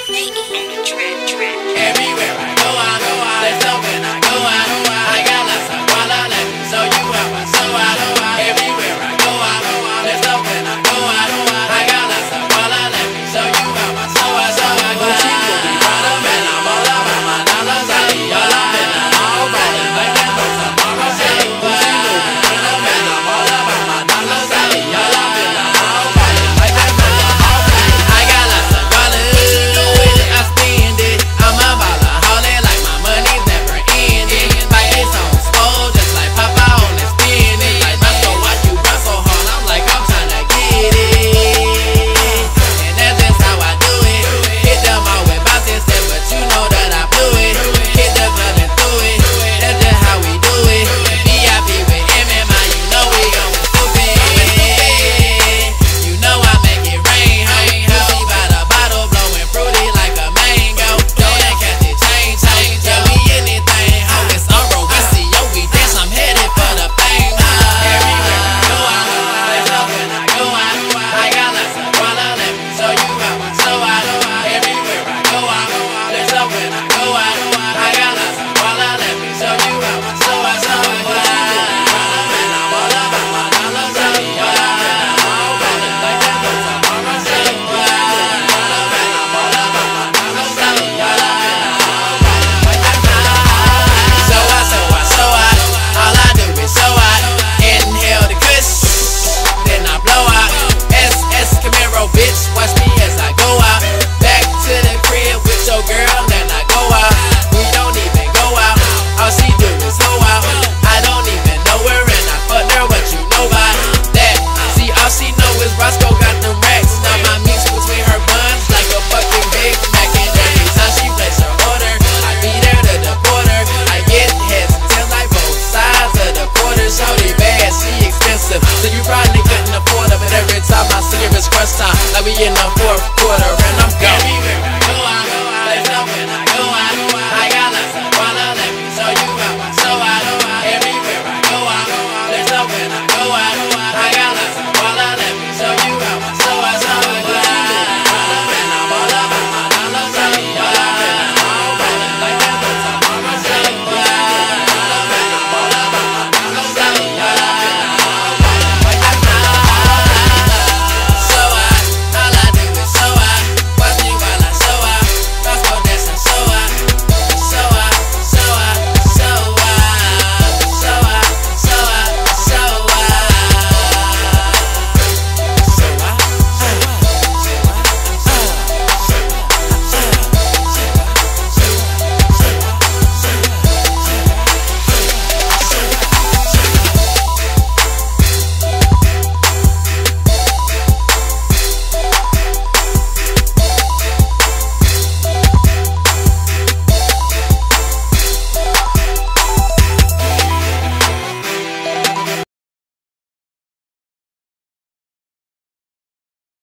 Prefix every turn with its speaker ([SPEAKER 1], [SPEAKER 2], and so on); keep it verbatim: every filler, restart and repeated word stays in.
[SPEAKER 1] Everywhere I go, I go out. Let's go when I go out. I got lots of guala, let me show you how I show out. Everywhere I go, I go out. Let's go when I go out. I got lots of guala, let me show you how I show out. So I go out. Right up and I'm all up on my dollars. I be all up and I'm all rolling like that. No tomorrow, say what? Right up and I'm all up on my dollars. I be all up and I'm all rolling like that. No tomorrow. I got lots of guala, I spend it. I'm a ballaholic, like my money's never ending. Like it's on swole, just like Papa on the spinach. Like Roscoe, watch you run so hard, I'm like I'm tryna get it. And that's just how I do it. Hit them all with bounces, but you know that I blew it. Hit the club and threw it. That's just how we do it. V I P with M M I, you know we gon' stupid. You know I make it rain, ho. Pussy by the bottle, blowing fruity like a mango. Don't that catch it, change, change. Yeah, we anything, ho. It's on Rowissi, yo, we dance, I'm headed for the fame, ho. Everywhere I go out, let's go when I go out. I got lots of guala, let me show you how I show out. Everywhere I go out, let's go when I go out. I got lots of guala, let me show you how I show out. So I go out, and I'm all up on my dollars. I be all up and I'm all rolling like that. No tomorrow, say what? And I'm all up on my dollars. I be all up and I'm all rolling like that. So I, so I, so I, all I do is show out. Inhale the kush, then I blow out. S S Camaro, bitch, watch me as I go out. Back to the crib with your girl, then I go out. We don't even go out, all she do is hoe out. I don't even know her and I fucked her, what you know about that? See, all she know is Roscoe got them racks. Now my mix between her buns like a fucking Big Mac. And every time she place her order, I be there to deport her. I get hesitant like both sides of the quarter. Shorty bad, she expensive, so you probably couldn't afford her. But every time I see her, it's crunch time, like we in the fourth quarter and I'm gone.